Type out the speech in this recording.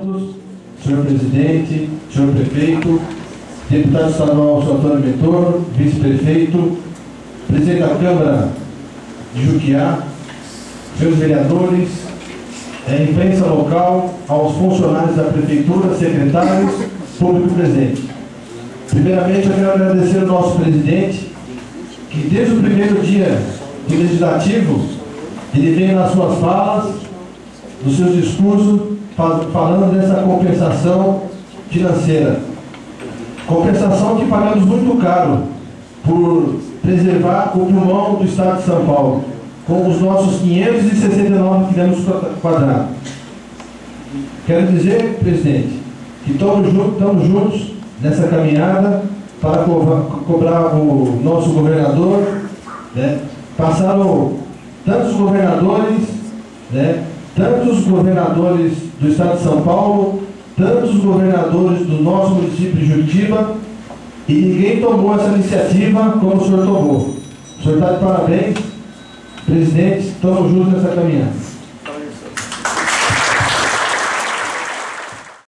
todos, senhor presidente, senhor prefeito, deputado estadual senhor Antônio Mentor, vice-prefeito, presidente da Câmara de Juquiá, senhores vereadores, imprensa local, aos funcionários da prefeitura, secretários, público presente. Primeiramente, eu quero agradecer ao nosso presidente, que desde o primeiro dia do legislativo, ele vem nas suas falas, nos seus discursos, falando dessa compensação financeira. Compensação que pagamos muito caro por preservar o pulmão do estado de São Paulo, com os nossos 569 quilômetros quadrados. Quero dizer, presidente, que estamos juntos nessa caminhada para cobrar o nosso governador, né? Passaram tantos governadores, né? Tantos governadores do estado de São Paulo, tantos governadores do nosso município de Juritiba, e ninguém tomou essa iniciativa como o senhor tomou. O senhor está de parabéns, presidente, estamos juntos nessa caminhada.